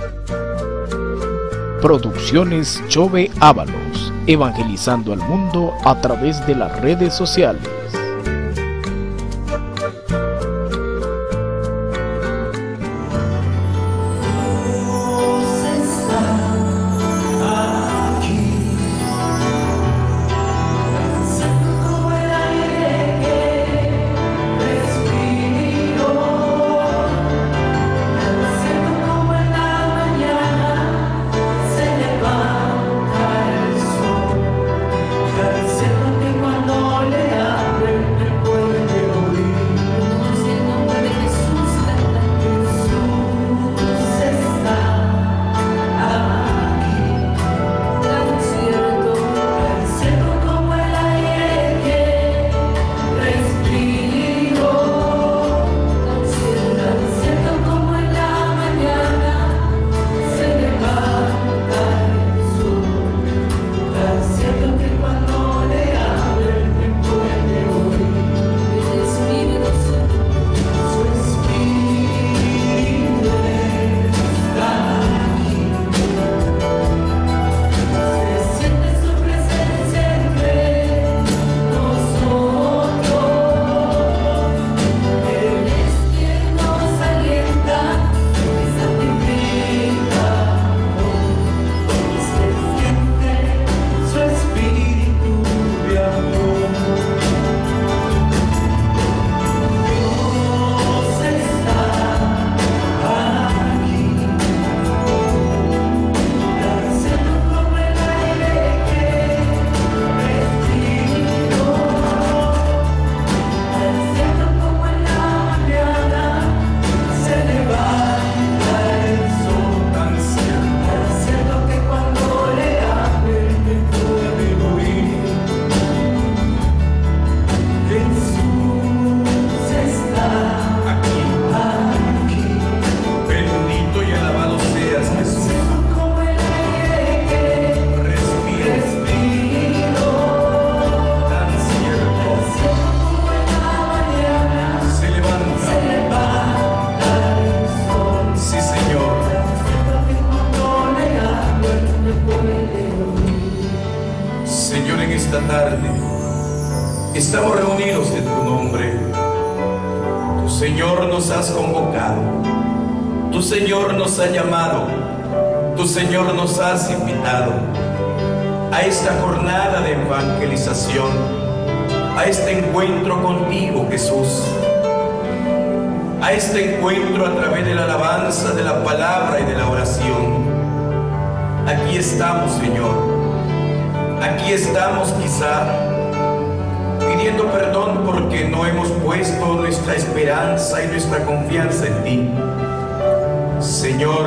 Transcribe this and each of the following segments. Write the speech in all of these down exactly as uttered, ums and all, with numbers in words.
Producciones Chove Ábalos, evangelizando al mundo a través de las redes sociales. esta tarde estamos reunidos en tu nombre. Tu Señor nos has convocado, tu Señor nos ha llamado, tu Señor nos has invitado a esta jornada de evangelización, a este encuentro contigo, Jesús, a este encuentro a través de la alabanza, de la palabra y de la oración. Aquí estamos, Señor. Aquí estamos quizá pidiendo perdón porque no hemos puesto nuestra esperanza y nuestra confianza en ti. Señor,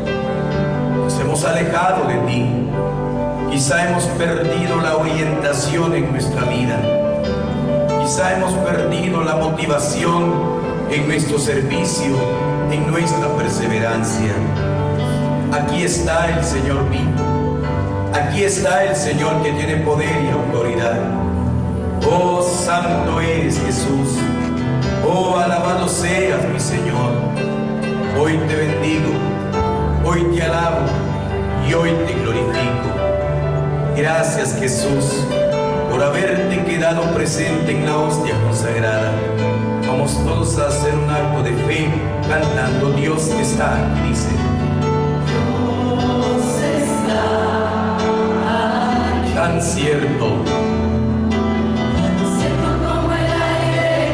nos hemos alejado de ti. Quizá hemos perdido la orientación en nuestra vida. Quizá hemos perdido la motivación en nuestro servicio, en nuestra perseverancia. Aquí está el Señor vivo. Aquí está el Señor que tiene poder y autoridad. Oh, santo eres Jesús. Oh, alabado seas mi Señor. Hoy te bendigo, hoy te alabo y hoy te glorifico. Gracias, Jesús, por haberte quedado presente en la hostia consagrada. Vamos todos a hacer un acto de fe cantando Dios está aquí, dice. Dios está aquí. Tan cierto. Tan cierto como el aire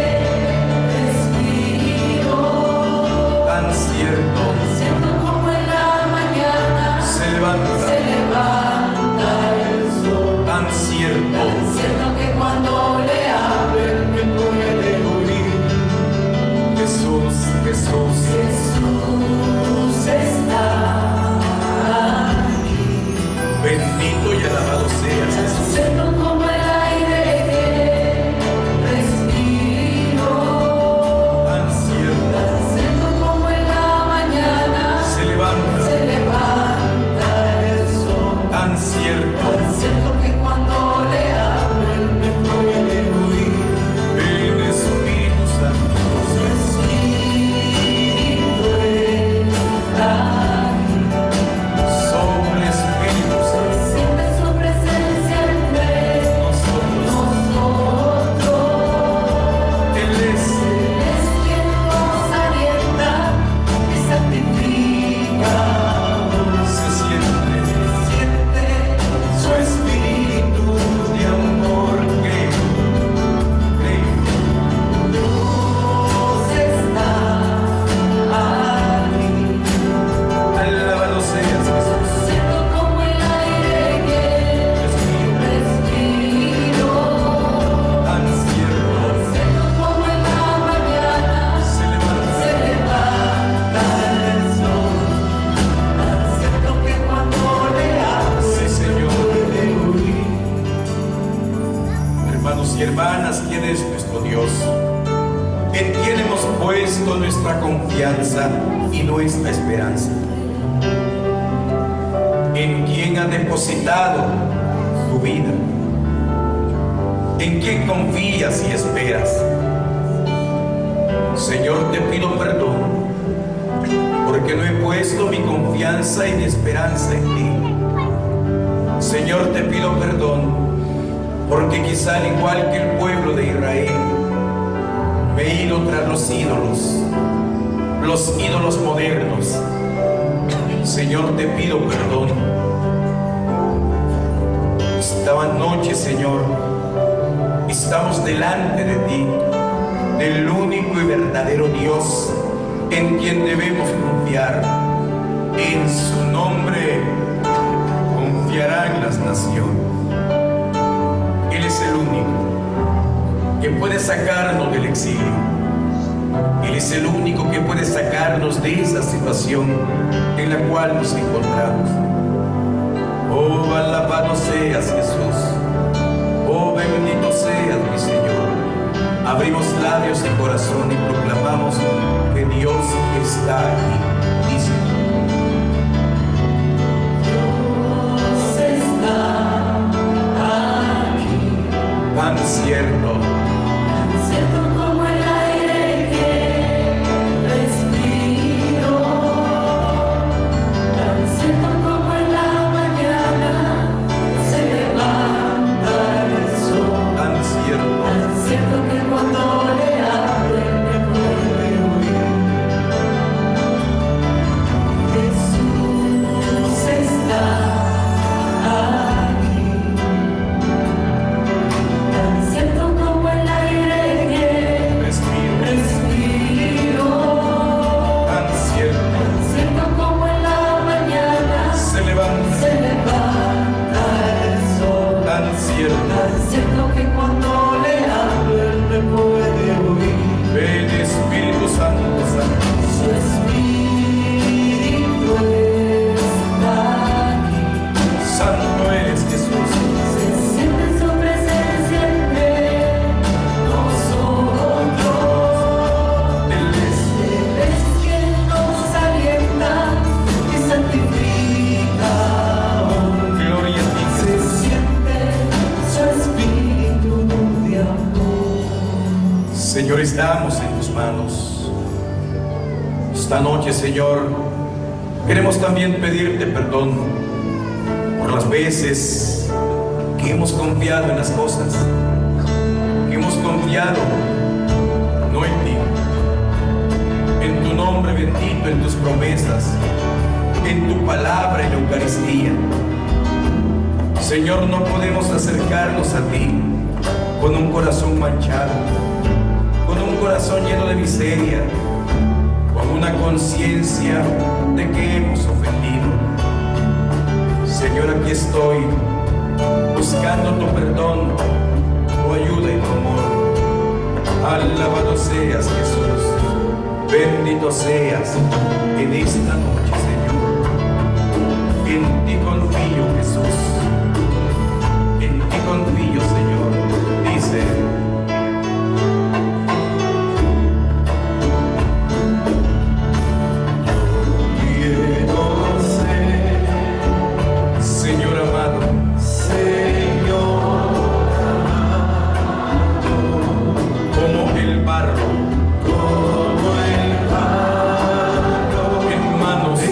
que respiro. Tan cierto. Tan cierto como en la mañana Se levanta. se levanta el sol. Tan cierto. Tan cierto que cuando le hablen me puede oír. Jesús, Jesús. Jesús está aquí. Bendito y alabado seas, Jesús. más quién es nuestro Dios, en quien hemos puesto nuestra confianza y nuestra esperanza, en quien ha depositado tu vida, en quien confías y esperas. Señor, te pido perdón porque no he puesto mi confianza y mi esperanza en ti. Señor, te pido perdón porque quizá al igual que el pueblo de Israel me he ido tras los ídolos, los ídolos modernos. Señor, te pido perdón. Esta noche, Señor, estamos delante de ti, del único y verdadero Dios en quien debemos confiar. En su nombre confiarán las naciones. Él es el único que puede sacarnos del exilio. Él es el único que puede sacarnos de esa situación en la cual nos encontramos. Oh, alabado seas, Jesús. Oh, bendito seas, mi Señor. Abrimos labios y corazón y proclamamos que Dios está aquí. Dice: Dios está aquí. tan cierto, Tan cierto como el aire que respiro, tan cierto como en la mañana se levanta el sol, tan cierto, tan cierto que cuando le hablen me puede oír. Jesús está aquí, tan cierto como el aire que respiro, respiro, tan cierto, tan cierto como en la mañana se levanta, se levanta el sol, tan cierto. tan cierto que cuando le hablo él me puede oír. Ven, Espíritu Santo, Santo. Su espíritu está aquí, Santo eres, Jesús. se siente su presencia entre nosotros. Él es, Él es quien nos alienta y santifica hoy. gloria a ti, Se Jesús. siente su espíritu de amor. Señor, estamos en tus manos. Esta noche, Señor, queremos también pedirte perdón por las veces que hemos confiado en las cosas, que hemos confiado no en ti, en tu nombre bendito, en tus promesas, en tu palabra y la Eucaristía. Señor, no podemos acercarnos a ti con un corazón manchado, con un corazón lleno de miseria, con una conciencia de que hemos ofendido. Señor, aquí estoy buscando tu perdón, tu ayuda y tu amor. Alabado seas, Jesús. Bendito seas en esta noche, Señor. En ti confío, Jesús. En ti confío, Señor. Dice: Señor amado, como el barro, en manos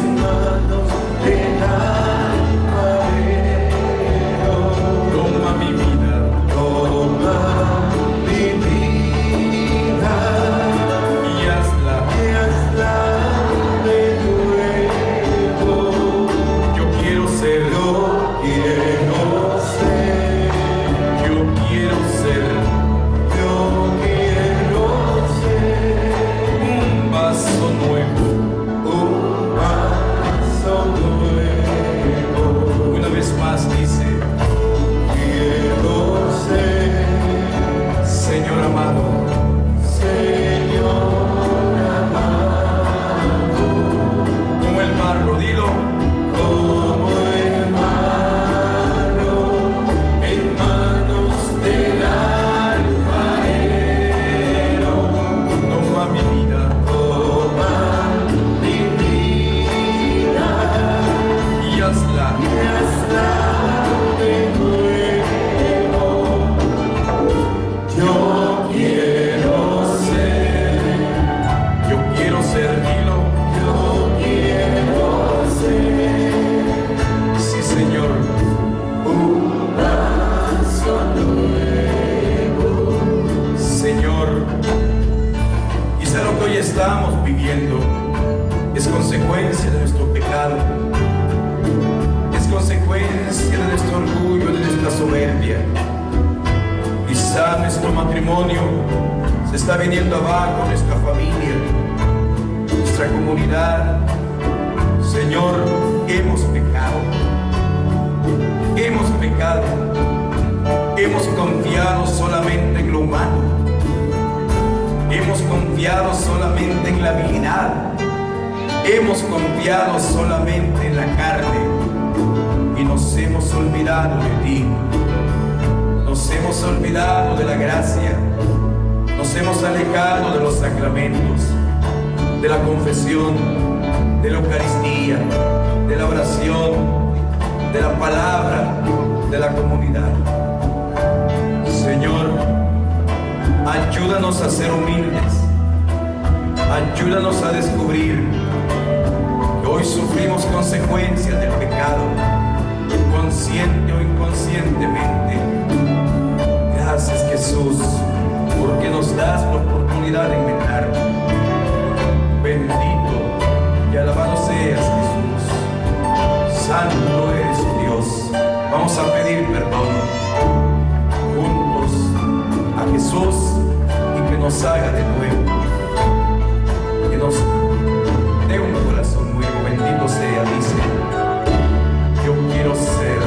consecuencia de nuestro pecado, es consecuencia de nuestro orgullo, de nuestra soberbia. Quizá nuestro matrimonio se está viniendo abajo, nuestra familia, nuestra comunidad. Señor, hemos pecado, hemos pecado, hemos confiado solamente en lo humano, hemos confiado solamente en la habilidad, hemos confiado solamente en la carne y nos hemos olvidado de ti, nos hemos olvidado de la gracia, nos hemos alejado de los sacramentos, de la confesión, de la Eucaristía, de la oración, de la palabra, de la comunidad. Señor, ayúdanos a ser humildes, ayúdanos a descubrir que hoy sufrimos consecuencias del pecado, consciente o inconscientemente. Gracias, Jesús, porque nos das la oportunidad de enmendar. Bendito y alabado seas, Jesús. Santo eres Dios. Vamos a pedir perdón juntos a Jesús y que nos haga de nuevo, que nos dé un corazón nuevo. Bendito sea, dice, yo quiero ser,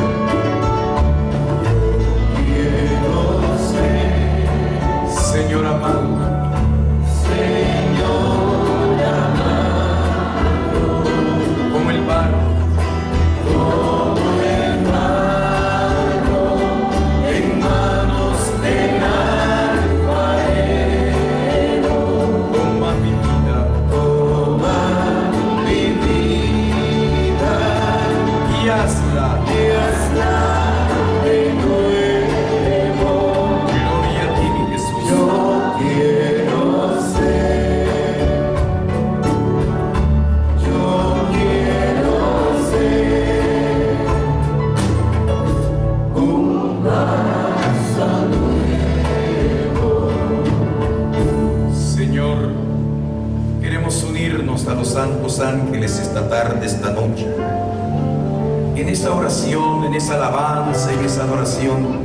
quiero ser, Señor amado, Señor amado, como el barro, como el barro en manos del alfarero. Toma mi vida, toma mi vida y hazla, y hazla de nuevo. Gloria a ti, mi Jesús. Yo quiero ser, yo quiero ser un vaso nuevo. Señor, queremos unirnos a los santos ángeles esta tarde, esta noche, en esa oración, en esa alabanza, en esa adoración.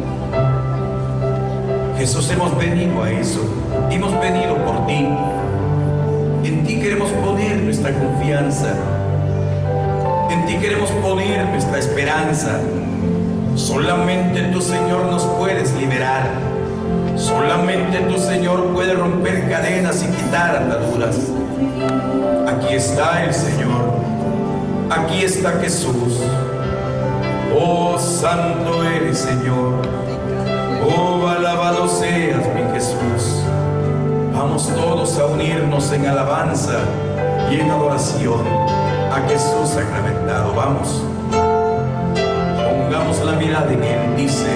Jesús, hemos venido a eso, hemos venido por ti. En ti queremos poner nuestra confianza, en ti queremos poner nuestra esperanza. Solamente tú, Señor, nos puedes liberar. Solamente tú, Señor, puedes romper cadenas y quitar ataduras. Aquí está el Señor, aquí está Jesús. Oh, santo eres, Señor. Oh, alabado seas, mi Jesús. Vamos todos a unirnos en alabanza y en adoración a Jesús sacramentado. Vamos, pongamos la mirada en Él. Dice: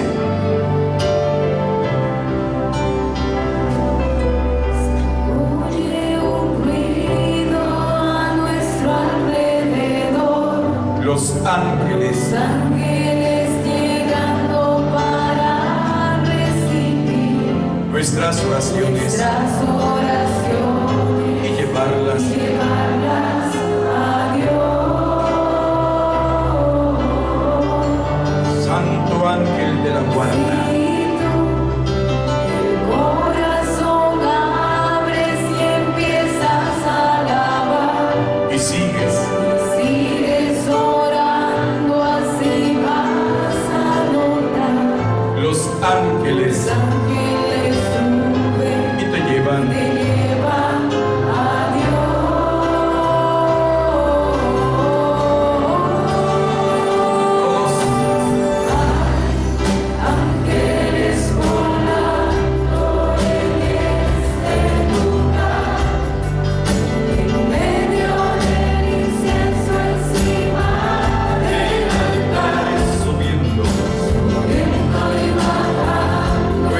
Oye un ruido a nuestro alrededor, los ángeles, los ángeles llegando para recibir nuestras oraciones nuestras oraciones y llevarlas y llevarlas a Dios. Santo ángel de la guarda, El corazón abres y empiezas a alabar, y sigues sigues orando, así vas a notar. los ángeles Los ángeles suben y te llevan te llevan a Dios. Ángeles volando en este lugar, en medio del incienso, encima del altar, subiendo subiendo y bajando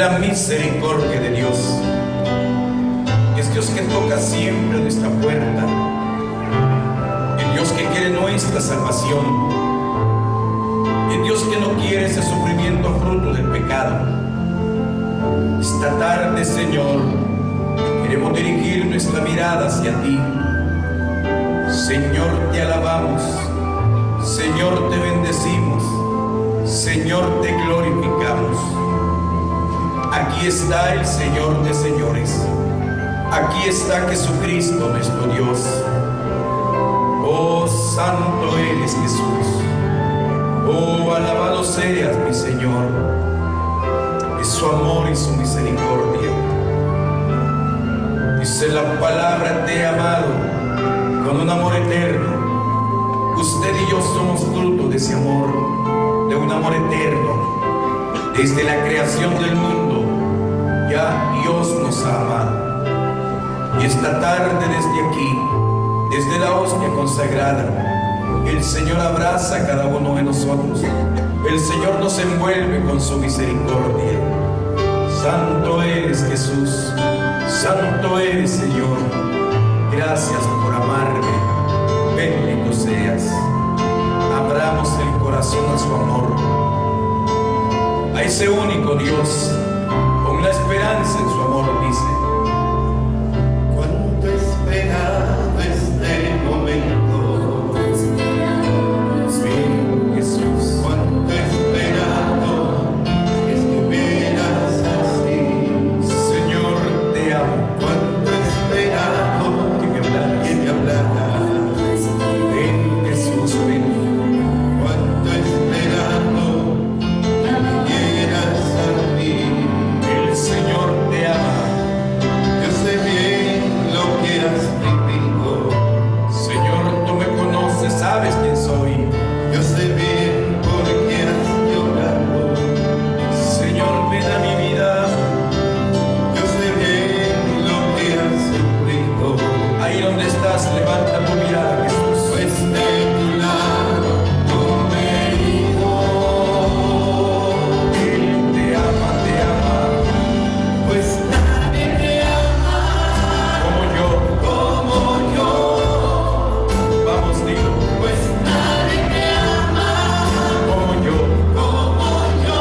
la misericordia de Dios. Es Dios que toca siempre nuestra puerta, el Dios que quiere nuestra salvación, el Dios que no quiere ese sufrimiento fruto del pecado. Esta tarde, Señor, queremos dirigir nuestra mirada hacia ti. Señor, te alabamos, Señor, te bendecimos, Señor, te glorificamos. Aquí está el Señor de señores, aquí está Jesucristo nuestro Dios. Oh, santo eres Jesús, oh, alabado seas mi Señor, es su amor y su misericordia. Dice la palabra, te he amado con un amor eterno. Usted y yo somos fruto de ese amor, de un amor eterno. Desde la creación del mundo ya Dios nos ha amado. Y esta tarde desde aquí, desde la hostia consagrada, el Señor abraza a cada uno de nosotros. El Señor nos envuelve con su misericordia. Santo eres Jesús, santo eres Señor. Gracias por amarme, bendito seas. Abramos el corazón a su amor, a ese único Dios, con la esperanza en su amor, dice. Cuánto he esperado este momento, Sí, Jesús. cuánto he esperado que estuvieras así, Señor, te amo. cuánto he esperado Que me hablaras. que me hablaras, Ven, Jesús, ven. cuánto he esperado que vinieras a mí. El Señor te ama. Yo sé bien lo que has vivido, Señor, tú me conoces, sabes quién soy. yo sé bien por qué has llorado, Señor, ven a mi vida. yo sé bien lo que has sufrido, Ahí donde estás, levanta tu mirada, Jesús. pues de tu lado no me he ido, Él te ama, te ama, pues nadie me ama como yo. como yo, Vamos, dilo, pues nadie me ama como yo. como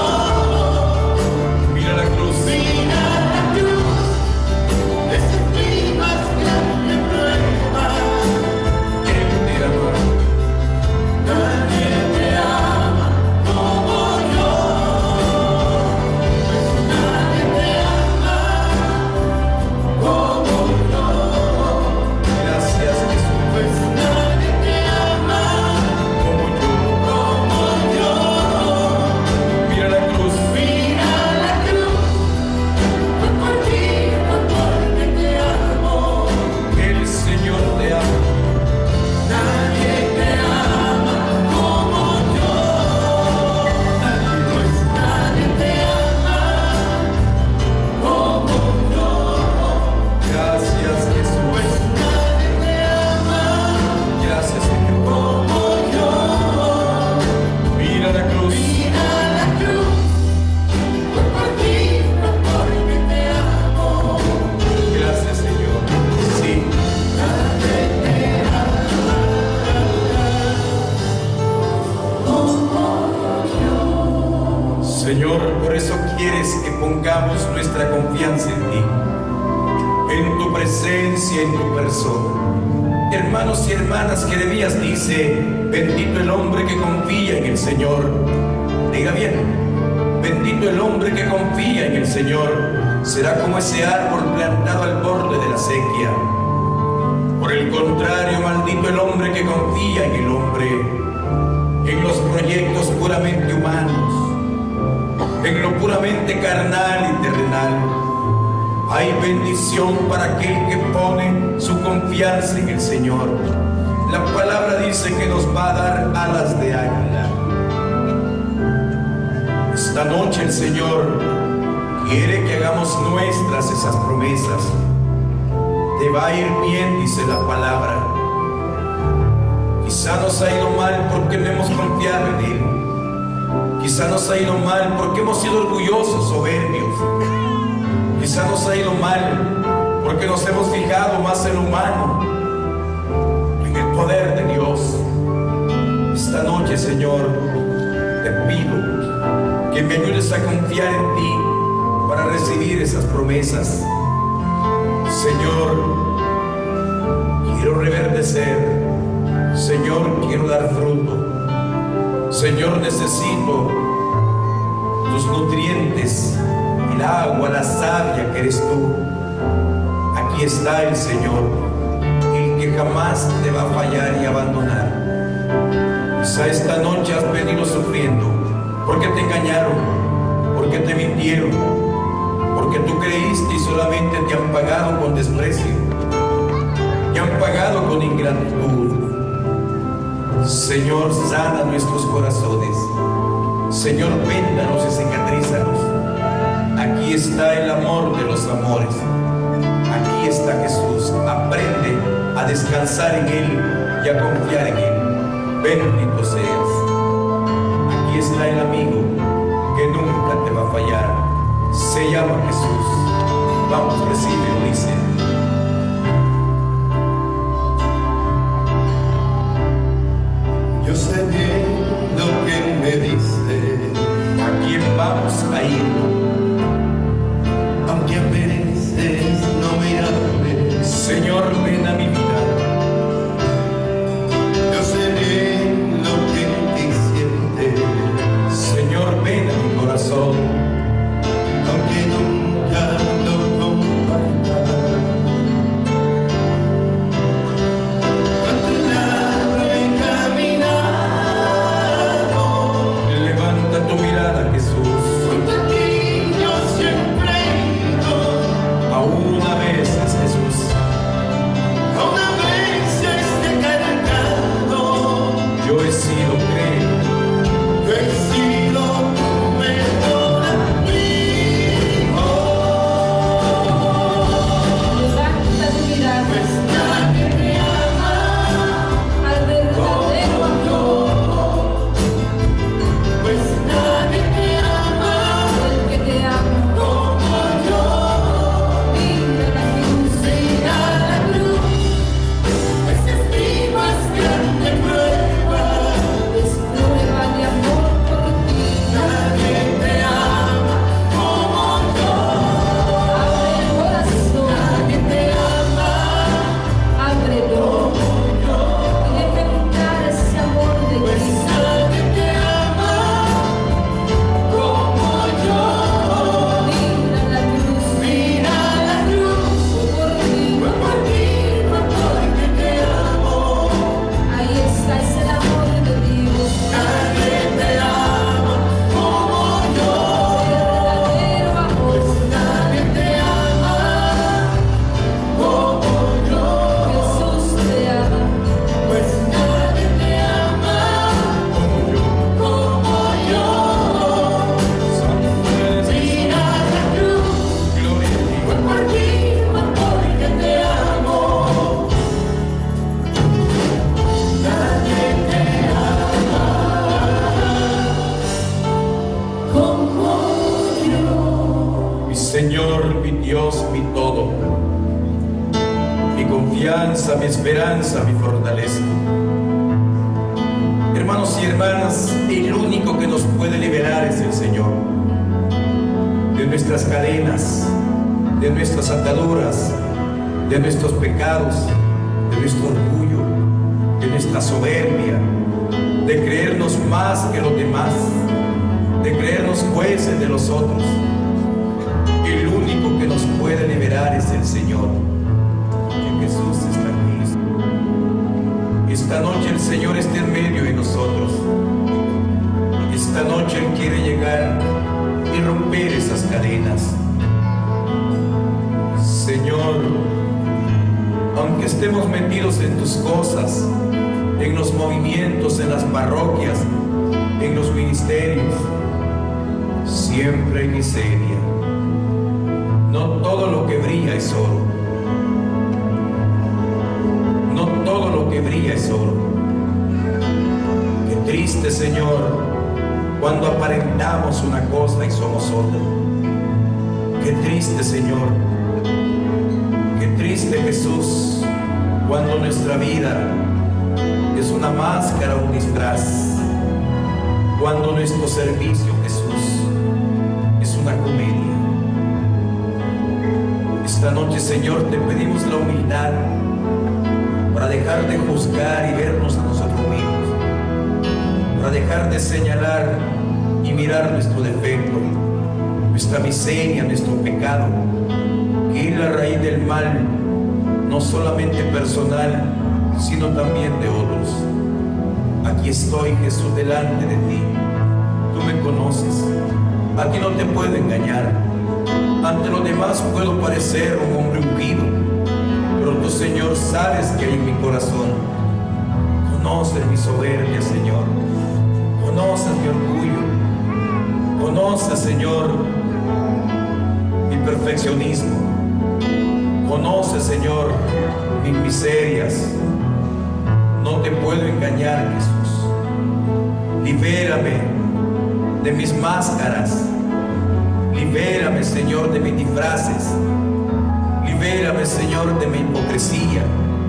yo. Mira la cruz. Mira la cruz, ese es mi más grande prueba. Él te ama. Nadie me ama como yo, pues nadie me ama como yo, Gracias, Jesús, pues nadie me ama como yo. como yo. Mira la cruz. Mira la cruz, fue por ti, fue porque te amo. El Señor te ama. Nadie me ama como yo, pues nadie me ama como yo, Gracias, Jesús. pues nadie me ama Gracias, Señor. como yo. Mira la cruz. Mira la cruz, fue por ti, fue porque te amo. Gracias, Señor. Sí. Señor, por eso quieres que pongamos nuestra confianza en ti, en tu presencia, en tu persona. Hermanos y hermanas, Jeremías dice, bendito el hombre que confía en el Señor. Diga bien, bendito el hombre que confía en el Señor. Será como ese árbol plantado al borde de la sequía. Por el contrario, maldito el hombre que confía en el hombre, en los proyectos puramente humanos, en lo puramente carnal y terrenal. Hay bendición para aquel que pone su confianza en el Señor. La palabra dice que nos va a dar alas de águila. Esta noche el Señor quiere que hagamos nuestras esas promesas. Te va a ir bien, dice la palabra. Quizá nos ha ido mal porque no hemos confiado en Él. Quizá nos ha ido mal porque hemos sido orgullosos, soberbios. Quizá nos ha ido mal porque nos hemos fijado más en lo humano, en el poder de Dios. Esta noche, Señor, te pido que me ayudes a confiar en ti para recibir esas promesas. Señor, quiero reverdecer. Señor, quiero dar fruto. Señor, necesito tus nutrientes, el agua, la savia que eres tú. Aquí está el Señor, el que jamás te va a fallar y abandonar. Quizá esta noche has venido sufriendo porque te engañaron, porque te mintieron, porque tú creíste y solamente te han pagado con desprecio, te han pagado con ingratitud. Señor, sana nuestros corazones. Señor, véndanos y cicatrízanos. Aquí está el amor de los amores. Aquí está Jesús. Aprende a descansar en Él y a confiar en Él. Bendito seas. Aquí está el amigo que nunca te va a fallar. Se llama Jesús. Vamos, recíbelo, dice. Yo sé bien lo que me dice. ¿A quién vamos a ir? Aunque a veces no me hables, Señor, ven a mi vida. yo sé bien lo que en ti sientes. Señor, ven a mi corazón. Aunque nunca lo compartas. Cuando largo he caminado, Levanta tu mirada, Jesús. junto a ti yo siempre he ido. Aún a veces, Jesús, Aún a veces te he cargado. yo he sido creído. Yo he sido tu mejor amigo. Levanta tu mirada Pues nadie me ama, al verdadero amor, pues nadie me ama el que te ama. como yo. Mira la cruz, Mira la cruz, esa es mi más grande prueba. es prueba de amor por ti. Nadie te ama como yo. Abre el corazón, Nadie te ama ábrelo y deja entrar ese amor de pues Cristo. nadie te ama como yo. Mira la cruz, Mira la cruz, por ti. fue por ti, fue porque te amo. Ahí está, es el amor de Dios, Nadie te ama como yo. el verdadero amor. Pues nadie te ama como yo. Jesús te ama. Pues nadie te ama como yo. Mira la cruz, Gloria a ti. fue por ti, fue porque te amo. Nadie te ama como yo. Mi Señor, mi Dios, mi todo, mi confianza, mi esperanza, mi fortaleza. Hermanos y hermanas, el único que nos puede liberar es el Señor. De nuestras cadenas, de nuestras ataduras, de nuestros pecados, de nuestro orgullo, de nuestra soberbia, de creernos más que los demás, de creernos jueces de los otros. El único que nos puede liberar es el Señor. Y Jesús está aquí. Esta noche el Señor está en medio de nosotros. Esta noche Él quiere llegar y romper esas cadenas. Señor, aunque estemos metidos en tus cosas, en los movimientos, en las parroquias, en los ministerios, siempre hay miseria. No todo lo que brilla es oro. No todo lo que brilla es oro. Qué triste, Señor, cuando aparentamos una cosa y somos otra. Qué triste, Señor, qué triste, Jesús, cuando nuestra vida es una máscara, un disfraz, cuando nuestro servicio, Jesús, es una comedia. Esta noche, Señor, te pedimos la humildad para dejar de juzgar y vernos a nosotros mismos, para dejar de señalar y mirar nuestro defecto, nuestra miseria, nuestro pecado, que es la raíz del mal, no solamente personal, sino también de otros. Aquí estoy, Jesús, delante de ti. Tú me conoces, a ti no te puedo engañar. Ante los demás puedo parecer un hombre ungido, pero tú, Señor, sabes que hay en mi corazón. Conoces mi soberbia, Señor. Conoces mi orgullo. Conoces, Señor, mi perfeccionismo. Conoces, Señor, mis miserias. No te puedo engañar, Jesús. Libérame de mis máscaras. Libérame, Señor, de mis disfraces. Libérame, Señor, de mi hipocresía.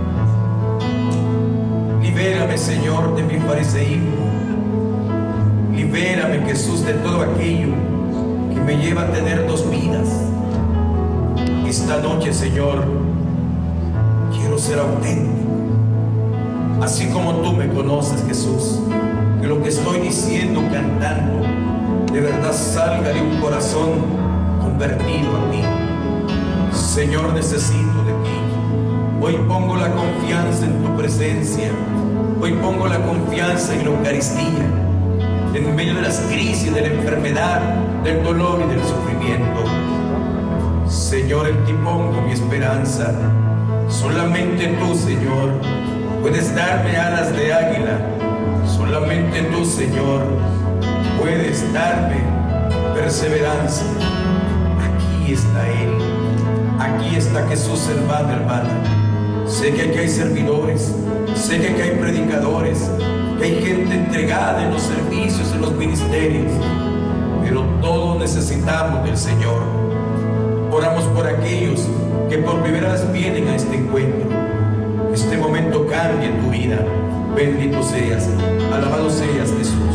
Libérame, Señor, de mi fariseísmo. Libérame, Jesús, de todo aquello que me lleva a tener dos vidas. Esta noche, Señor, quiero ser auténtico. Así como tú me conoces, Jesús, que lo que estoy diciendo, cantando, de verdad salga de un corazón convertido a ti. Señor, necesito de ti. Hoy pongo la confianza en tu presencia. Hoy pongo la confianza en la Eucaristía. En medio de las crisis, de la enfermedad, del dolor y del sufrimiento. Señor, en ti pongo mi esperanza. Solamente tú, Señor, puedes darme alas de águila. Solamente tú, Señor, puedes darme perseverancia. Aquí está Él. Aquí está Jesús, hermano, hermana. Sé que aquí hay servidores. Sé que aquí hay predicadores. Que hay gente entregada en los servicios, en los ministerios. Pero todos necesitamos del Señor. Oramos por aquellos que por primera vez vienen a este encuentro. Este momento cambie tu vida. Bendito seas, alabado seas, Jesús.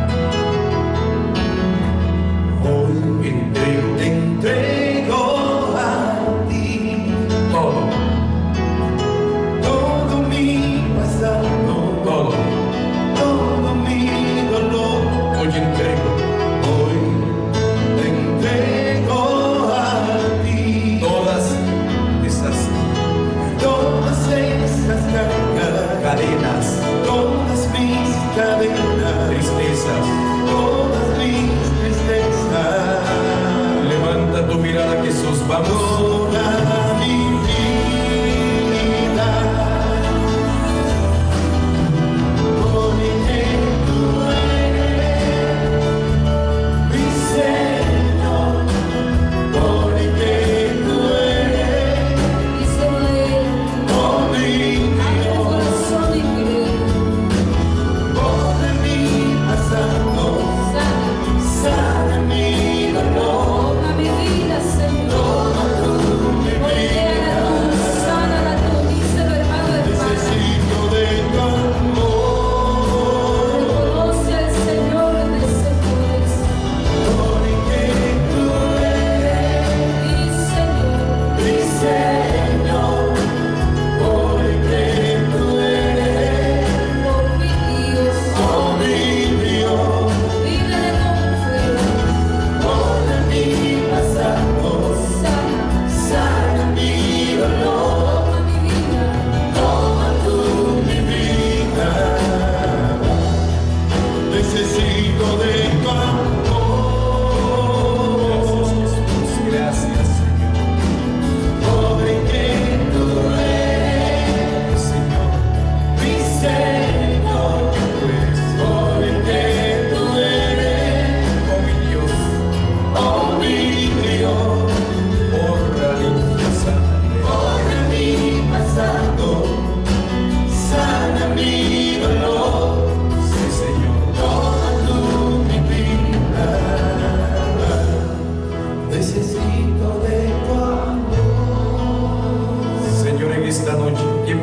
Hoy entrego, Te entrego a ti todo, todo mi pasado, todo. todo mi dolor. Hoy entrego Hoy te entrego a ti todas esas todas esas cargas, cadenas, todas mis cadenas, tristezas. todas mis tristezas. Levanta tu mirada, Jesús, vamos. Toda mi vida, porque tú eres mi Señor, porque tú eres oh mi Dios, borra mi pasado, sana mi dolor. Toda mi vida, Señor. Toma tu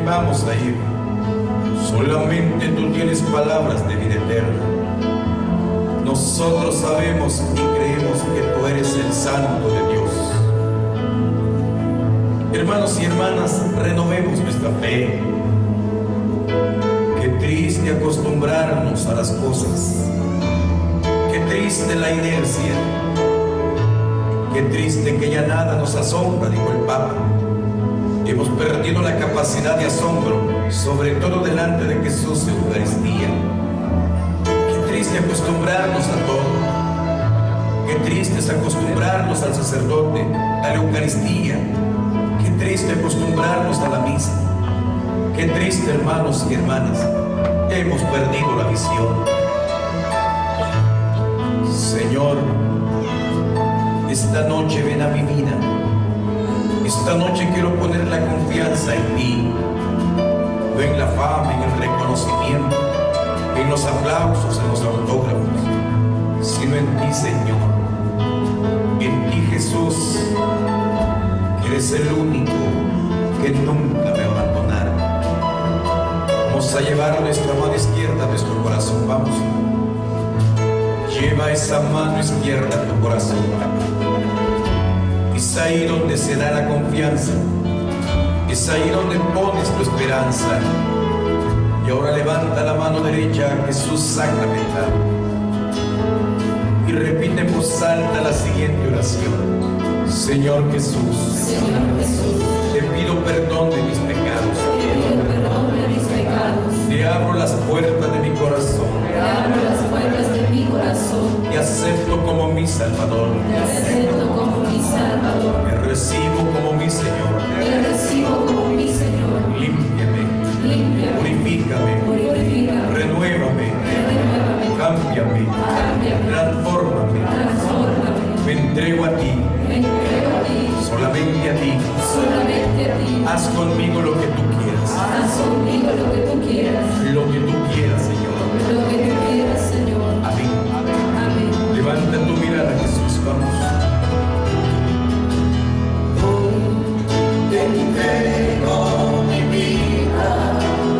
animamos a ir. Solamente tú tienes palabras de vida eterna. Nosotros sabemos y creemos que tú eres el Santo de Dios. Hermanos y hermanas, renovemos nuestra fe. Qué triste acostumbrarnos a las cosas. Qué triste la inercia. Qué triste que ya nada nos asombra, dijo el Papa. Hemos perdido la capacidad de asombro, sobre todo delante de Jesús en Eucaristía. Qué triste acostumbrarnos a todo. Qué triste es acostumbrarnos al sacerdote, a la Eucaristía. Qué triste acostumbrarnos a la misa. Qué triste, hermanos y hermanas, hemos perdido la visión. Señor, esta noche ven a mi vida. Esta noche quiero poner la confianza en ti, no en la fama, en el reconocimiento, en los aplausos, en los autógrafos, sino en ti, Señor. En ti, Jesús, que eres el único que nunca me abandonará. Vamos a llevar nuestra mano izquierda a nuestro corazón, vamos. Lleva esa mano izquierda a tu corazón. Es ahí donde se da la confianza. Es ahí donde pones tu esperanza. Y ahora levanta la mano derecha a Jesús sacramentado. Y repite en voz alta la siguiente oración. Señor Jesús, Señor Jesús, te pido perdón de mis pecados. te pido perdón de mis pecados. Te abro las puertas de mi corazón. Te abro las puertas de mi corazón. Te acepto como mi Salvador. Te acepto como mi Salvador. Te recibo como mi Señor. Te recibo como mi Señor. Límpiame, Límpiame, purifícame, purifícame, renuévame, renuévame, cámbiame, cámbiame, transfórmame. transfórmame. Me entrego a ti, Me entrego a ti, solamente a ti. solamente a ti. Haz conmigo lo que tú quieras. Haz conmigo lo que tú quieras, Lo que tú quieras, Señor. lo que tú quieras, Señor. Amén. Amén. Levanta tu mirada, Jesús. Vamos. Te entrego mi vida,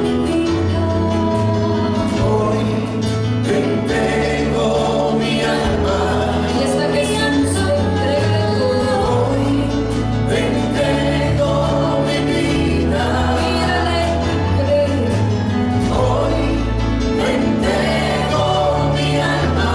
hoy te entrego mi alma, Y esta que Jesús entrega todo. hoy te entrego mi vida, Mírale, cree. hoy te entrego mi alma,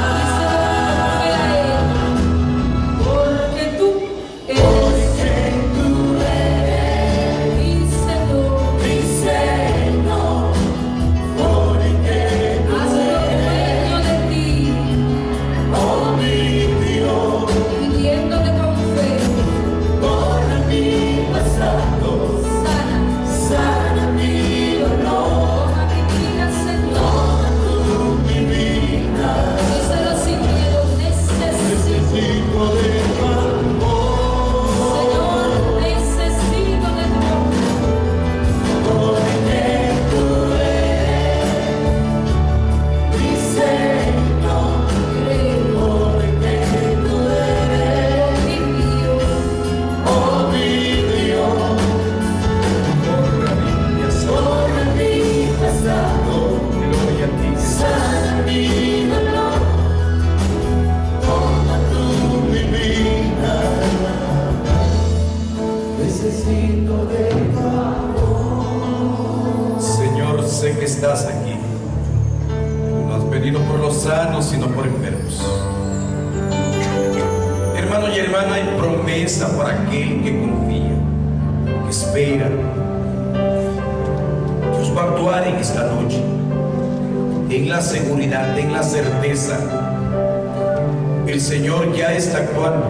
Porque tú eres porque tú eres mi Señor. mi Señor, porque tú Hazlo dueño de ti, oh mi Dios, pidiéndote con fe. borra mi pasado, Sana, sana mi dolor, toma mi vida, Señor. tú mi vida, Díselo sin miedo, necesito. necesito de tu amor, Señor, necesito de tu amor. porque tú eres mi Señor, Creo, porque tú eres mi Dios. oh mi Dios, Borra mi pasado. borra mi pasado, Gloria a ti, Jesús. sana mi dolor, toma tú mi vida, necesito de tu amor. Señor, sé que estás aquí. No has venido por los sanos, sino por enfermos. Hermano y hermana, hay promesa para aquel que confía, que espera. Dios va a actuar en esta noche. En la seguridad, en la certeza. El Señor ya está actuando.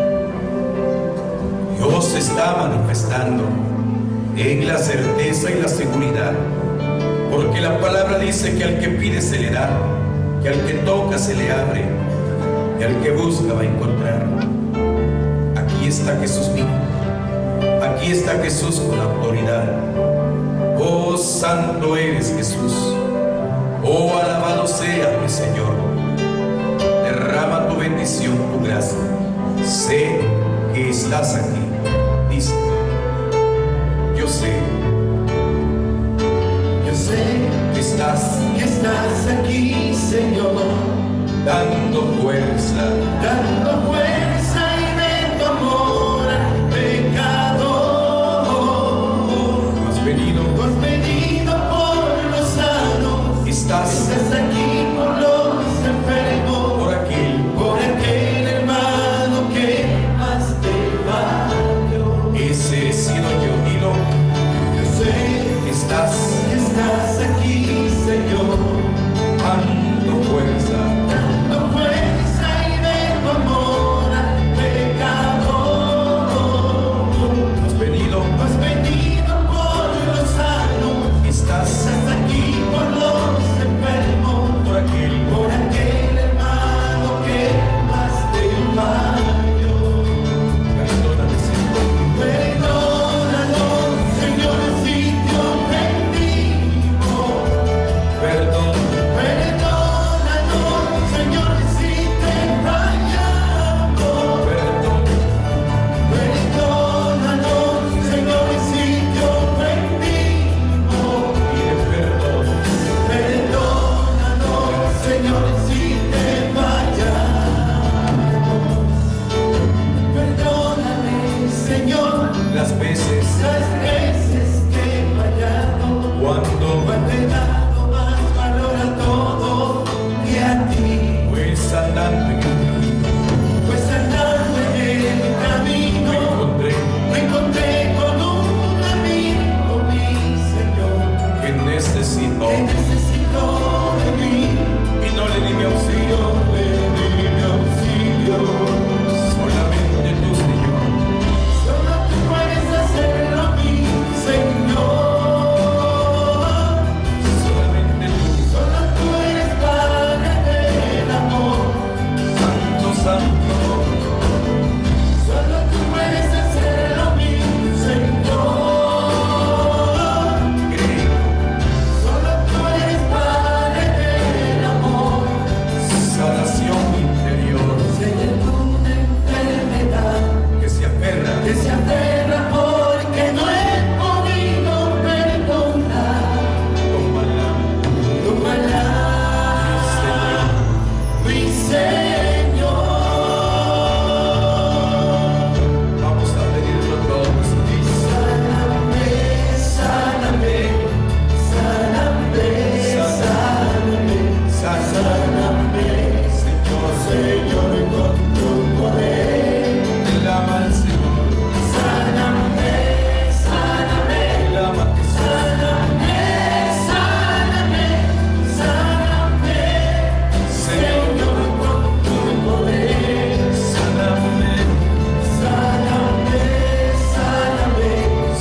Dios se está manifestando en la certeza y la seguridad. Porque la palabra dice que al que pide se le da, que al que toca se le abre, y al que busca va a encontrar. Aquí está Jesús mismo. Aquí está Jesús con autoridad. Oh, santo eres Jesús. Oh, alabado sea mi Señor. Derrama tu bendición, tu gracia. Sé que estás aquí. Dice, yo sé estás, que estás aquí, Señor, dando fuerza, dando fuerza y de tu amor al pecador. has venido, Tú has venido por los sanos, estás estás aquí por los enfermos, por aquel, por aquel hermano que más te valió. ese he sido yo, dilo, Yo sé estás que estás aquí, Señor, dando fuerza, dando fuerza y de tu amor al pecador. has venido, Tú has venido por los sanos, estás estás aquí por los enfermos, por aquel, por aquel hermano que más te valió. perdóname, Señor, Perdónanos, Señor, si te ofendimos. perdón, Perdónanos, Señor, si te fallamos. perdón, Perdónanos, Señor, si te ofendimos. pide perdón, Perdónanos, Señor, si te fallamos. Perdóname, Señor, las veces las veces que he fallado. cuando Cuando he dado más valor a todo que a ti. pues andando en el camino, Pues andando en el camino me encontré me encontré con un amigo, mi Señor, que necesito que necesitó de mí. y no le di mi auxilio, Yo le di mi auxilio. solamente tú, Señor, Solo tú puedes hacerlo, mi Señor. solamente tú, Solo tú eres Padre del amor. Santo, Santo, Solo tú puedes hacerlo, mi Señor. creo, Solo tú eres Padre del amor. sanación interior, Si hay alguna enfermedad que se aferra, que se aferra porque no he podido perdonar, tómala, tómala, mi Señor. vamos a pedirlo todos, Sáname, sáname, sáname, sáname, sáname, Señor, Señor, con tu poder. clama al Señor, Sáname, sáname, clama que sáname, sáname, sáname, Señor, con tu poder. sáname, Sáname, sáname,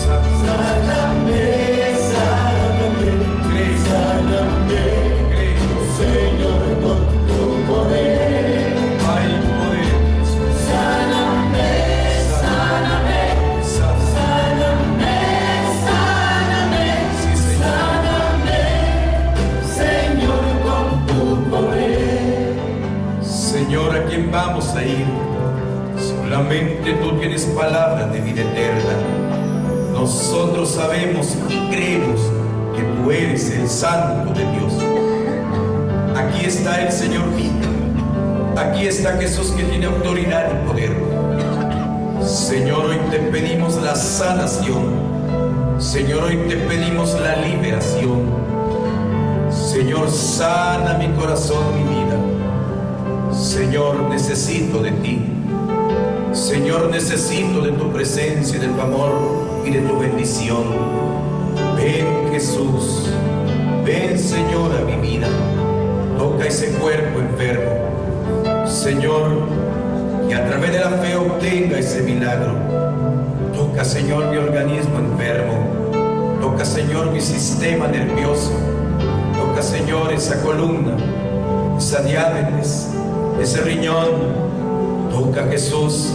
sáname, sáname, creo, sáname, creo, Señor, con tu poder. hay poder, Sáname, sáname, sáname, sáname, sáname, sí, Señor, sáname, Señor, con tu poder. Señor, ¿a quién vamos a ir? Solamente tú tienes palabra de vida eterna. Nosotros sabemos y creemos que tú eres el Santo de Dios. Aquí está el Señor vivo. Aquí está Jesús que tiene autoridad y poder. Señor, hoy te pedimos la sanación. Señor, hoy te pedimos la liberación. Señor, sana mi corazón, mi vida. Señor, necesito de ti. Señor, necesito de tu presencia, de tu amor y de tu bendición. Ven, Jesús. Ven, Señor, a mi vida. Toca ese cuerpo enfermo. Señor, que a través de la fe obtenga ese milagro. Toca, Señor, mi organismo enfermo. Toca, Señor, mi sistema nervioso. Toca, Señor, esa columna, esa diabetes, ese riñón. Toca, Jesús,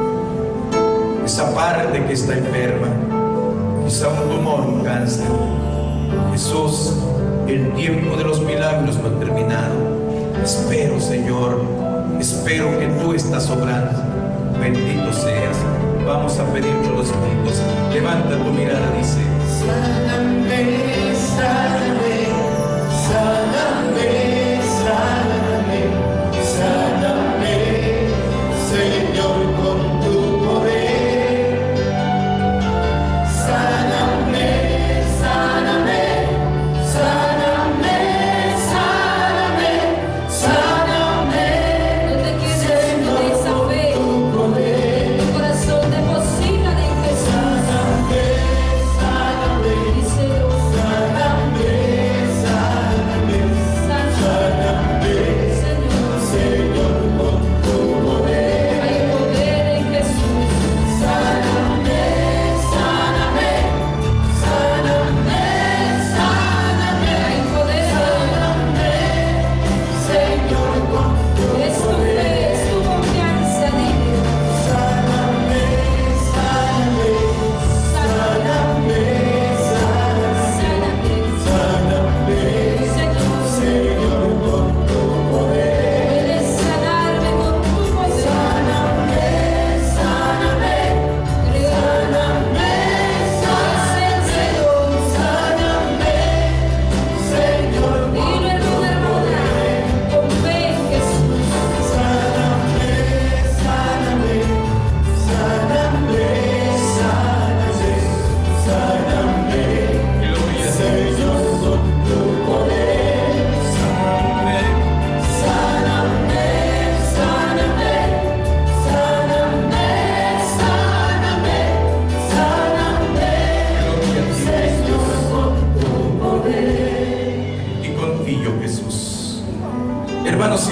esa parte que está enferma, quizá un tumor, un cáncer. Jesús, el tiempo de los milagros no ha terminado. Espero, Señor, espero que tú estás obrando. Bendito seas. Vamos a pedir todos juntos. Levanta tu mirada, dice. Sáname, sáname,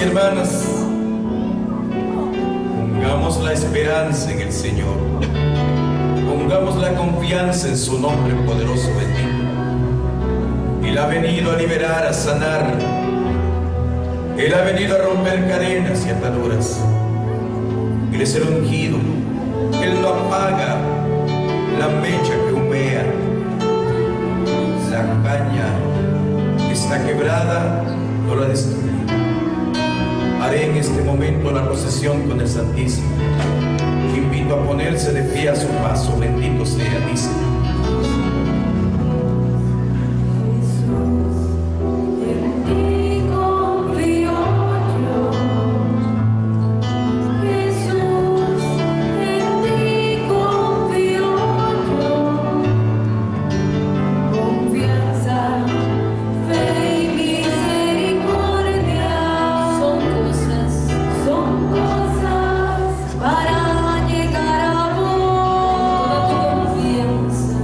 y hermanas, pongamos la esperanza en el Señor, pongamos la confianza en su nombre poderoso bendito. Él ha venido a liberar, a sanar. Él ha venido a romper cadenas y ataduras. Él es el ungido. Él no apaga la mecha que humea. La caña está quebrada, no la destruye. Haré en este momento la procesión con el Santísimo. Invito a ponerse de pie a su paso. Bendito sea, dice. Para llegar a vos, toda tu confianza.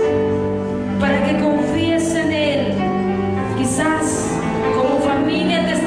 para que confíes en Él. Quizás como familia te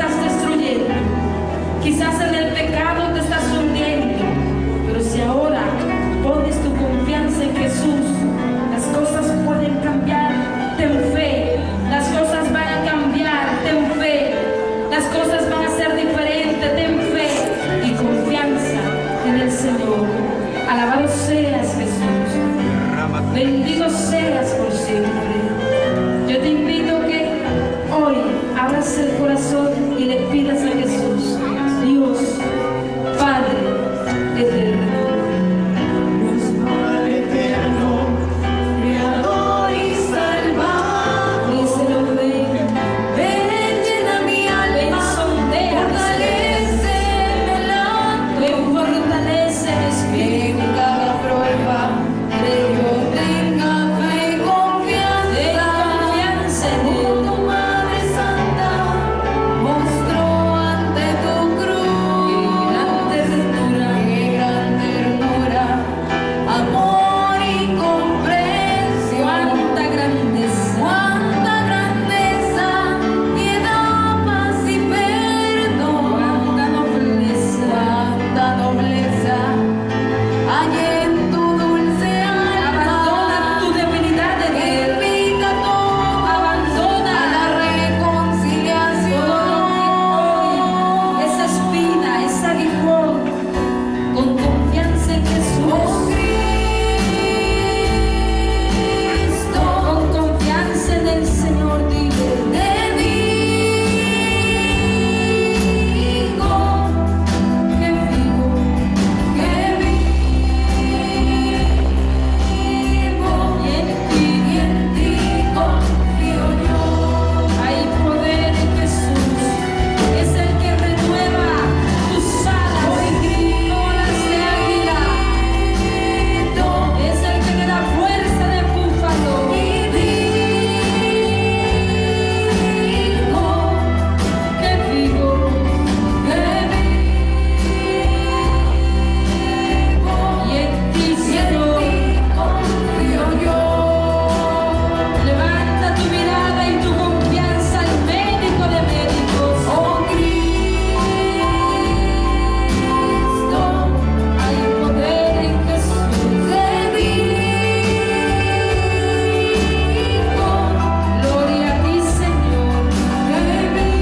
seas, Jesús. Bendito seas por siempre. Yo te invito a que hoy abras el corazón y le pidas a Jesús, Dios, Padre eterno. Dios Padre eterno, Creador y Salvador. Díselo, ven, Ven, llena mi alma, sondea, fortaléceme el alma. ven, fortalece mi espíritu. En cada prueba, que yo tenga fe y confianza. Confianza en Como Él. tu Madre Santa mostró ante tu cruz. Gran ternura. Qué gran ternura, amor y comprensión. Cuánta grandeza. Cuánta grandeza, piedad, paz y perdón. Cuánta nobleza. Cuánta nobleza hay en tu dulce Abandona alma. tu debilidad en Que Él. invita todo Abandona a la reconciliación. esa espina, ese aguijón, con confianza en Jesús. Oh Cristo, Con confianza en el Señor, dile. te digo Que vivo, que vivo y en ti y en ti confío yo. hay poder en Jesús. Es el que renueva tus alas como las de águila. Es el que te da fuerza de búfalo. Y digo Que vivo, que vivo y en ti, y en Señor. ti confío yo. Levanta tu mirada y tu confianza al médico de médicos. Oh Cristo, Hay poder en Jesús. que vivo, Gloria a ti, Señor. que vivo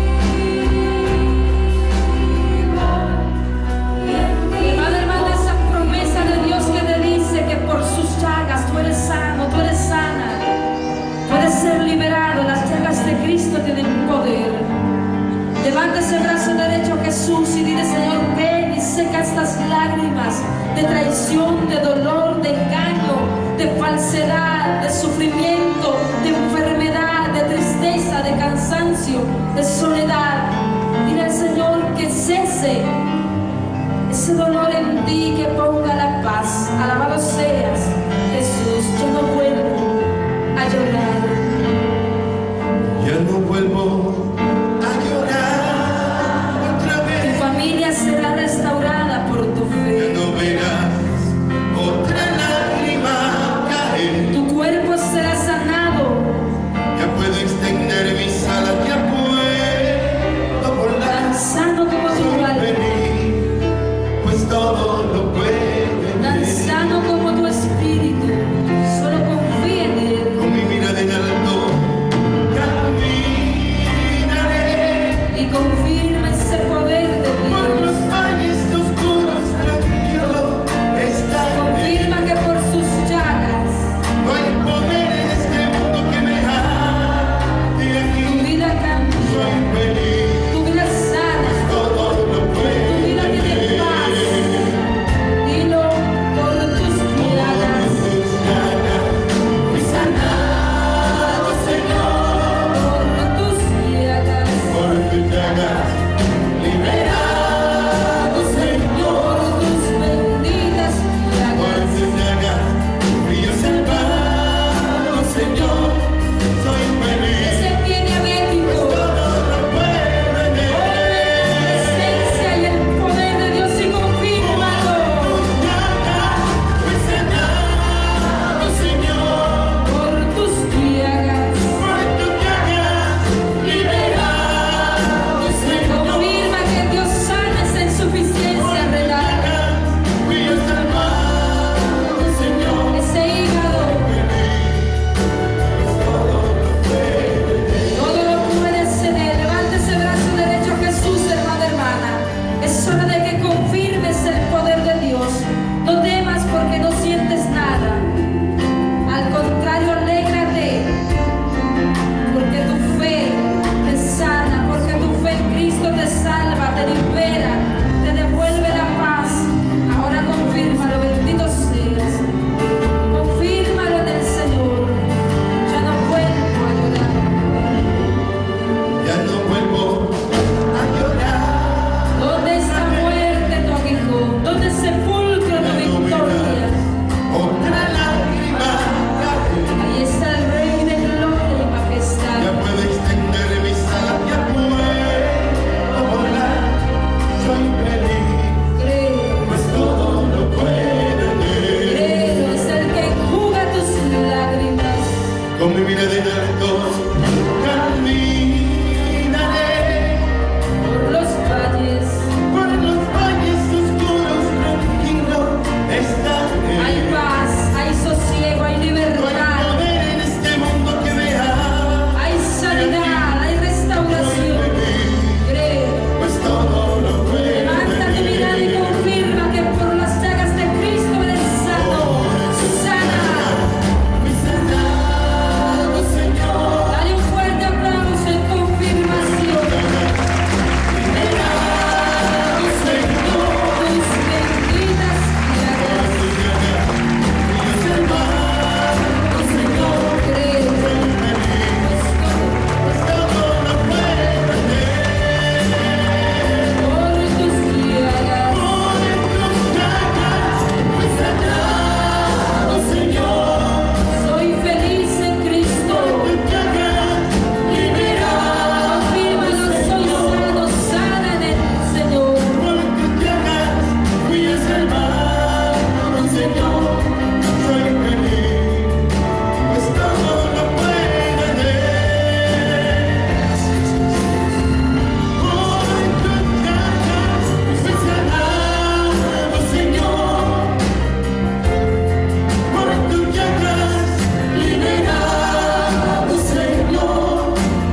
y en ti. Hermana, hermana, esa promesa de Dios que te dice que por sus llagas tú eres sano, tú eres sana. Puedes ser liberado. Las llagas de Cristo tienen poder. Levanta ese brazo derecho a Jesús y dile: Señor, ven y seca estas lágrimas de traición, de dolor, de engaño, de falsedad, de sufrimiento, de enfermedad, de tristeza, de cansancio, de soledad. Dile al Señor que cese ese dolor en ti, que ponga la paz. Alabado seas, Jesús. Yo no vuelvo a llorar. Ya no vuelvo a llorar otra Tu vez. familia será restaurada por tu Ya fe. no verás otra lágrima caer. Tu cuerpo será sanado. Ya puedo extender mis alas, ya puedo volar. Tan sano como tu Soy alma. feliz, pues todo lo puede Tan ver. sano Hay paz, hay sosiego, hay No hay libertad, poder en este mundo que me haga hay sanidad, hay restauración. Cree. pues todo lo puede. Levanta tu mirada y confirma que por las llagas de Cristo eres sano. Sana. Fui sanado, Señor. Dale un fuerte aplauso en confirmación. Liberado, Señor. Tus benditas llagas. Fui salvado, Señor. Cree. Pues todo lo puede. Por tus llagas. Por tus llagas fui sanado, Señor. Soy feliz en Cristo. Tus llagas liberado, Confírmalo, soy sano, sana en el Señor. por tus llagas fui salvado, Señor. Soy feliz, pues todo lo puede. Por tus llagas fui sanado, Señor. Por tus llagas liberado, Señor.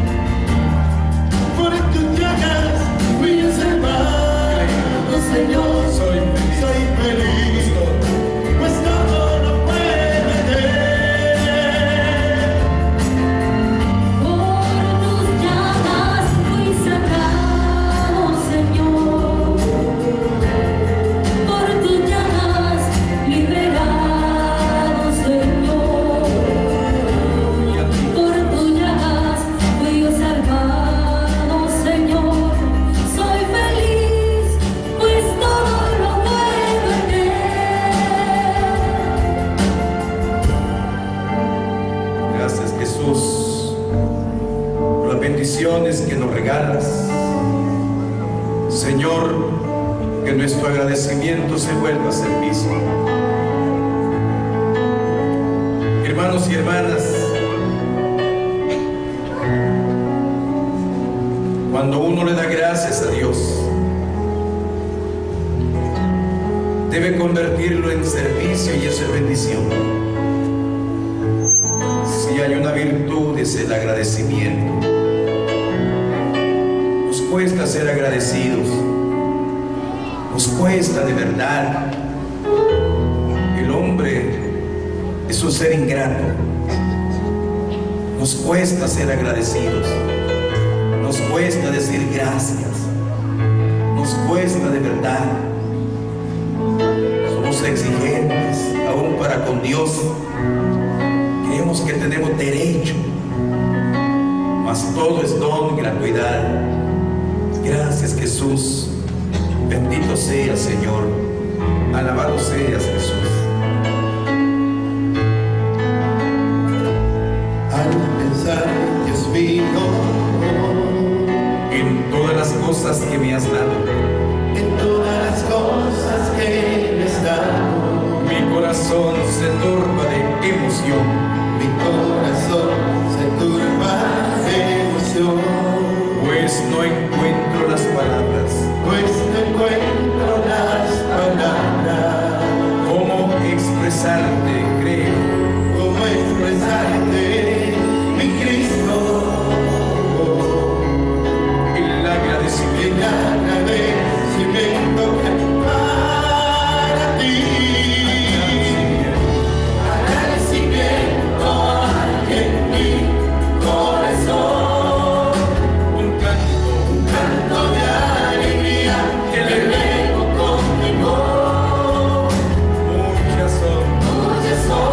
Por tus llagas fui salvado, Señor. Soy feliz. Soy feliz, pues todo lo puede. Por tus llagas fui sacado, Señor. Por tus llagas liberado, Señor. Por tus llagas fui salvado, Señor. Soy feliz, pues todo lo puedo en Él. Gracias, Jesús, por las bendiciones que nos regalas. Señor, que nuestro agradecimiento se vuelva servicio. Hermanos y hermanas, cuando uno le da gracias a Dios, debe convertirlo en servicio y eso es bendición. Si hay una virtud es el agradecimiento. Nos cuesta ser agradecidos, nos cuesta de verdad. El hombre es un ser ingrato, nos cuesta ser agradecidos, nos cuesta decir gracias, nos cuesta de verdad. Somos exigentes, aún para con Dios. Creemos que tenemos derecho, mas todo es don, gratuidad. Gracias, Jesús. Bendito seas, Señor. Alabado seas, Jesús. Al pensar, Dios mío, En todas las cosas que me has dado, en todas las cosas que me has dado, mi corazón se turba de emoción. mi corazón se turba de emoción, Pues no encuentro las palabras. pues no encuentro las palabras. ¿Cómo expresarte, creo? ¿Cómo expresarte, mi Cristo? El El agradecimiento. agradecimiento que para ti. Agradecimiento en mi corazón. Un canto Un canto de alegría que que le elevo conmigo. muchas son Muchas son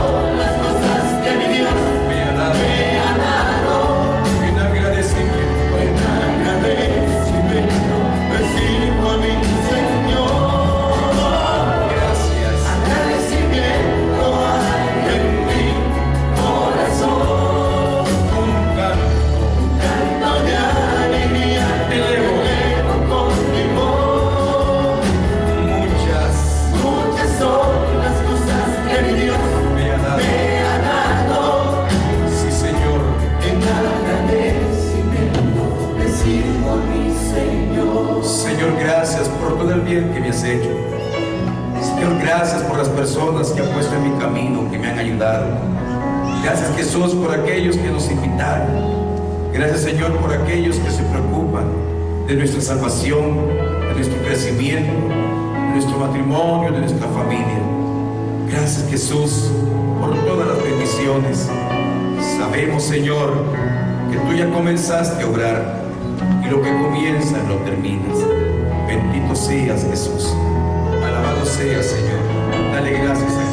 puesto en mi camino, que me han ayudado. Gracias, Jesús, por aquellos que nos invitaron. Gracias, Señor, por aquellos que se preocupan de nuestra salvación, de nuestro crecimiento, de nuestro matrimonio, de nuestra familia. Gracias, Jesús, por todas las bendiciones. Sabemos, Señor, que tú ya comenzaste a obrar y lo que comienza lo terminas. Bendito seas, Jesús. Alabado seas, Señor. Dale gracias a